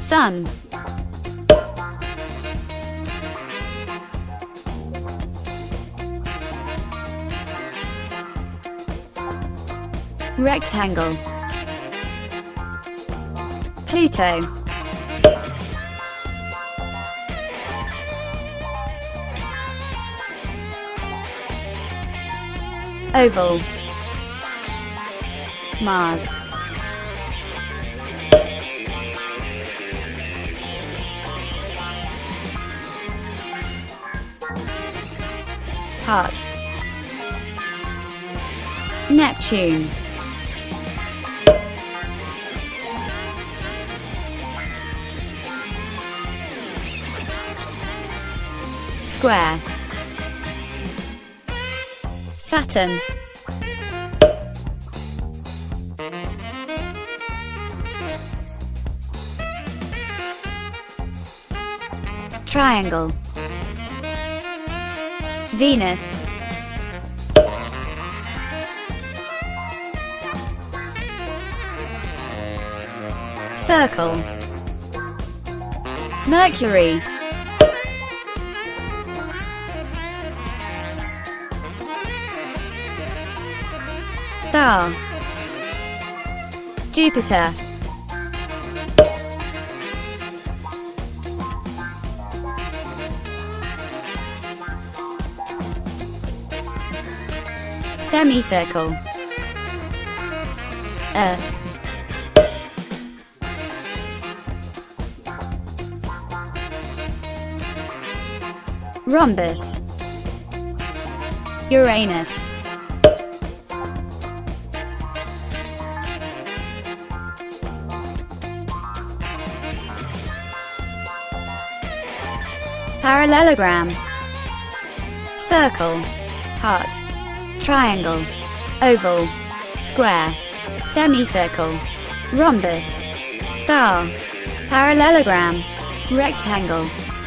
Sun. Rectangle. Pluto. Oval. Mars. Heart. Neptune. Square. Saturn. Triangle. Venus. Circle. Mercury. Star. Jupiter. Semicircle. Earth. Rhombus. Uranus. Parallelogram. Circle. Heart. Triangle. Oval. Square. Semicircle. Rhombus. Star. Parallelogram. Rectangle.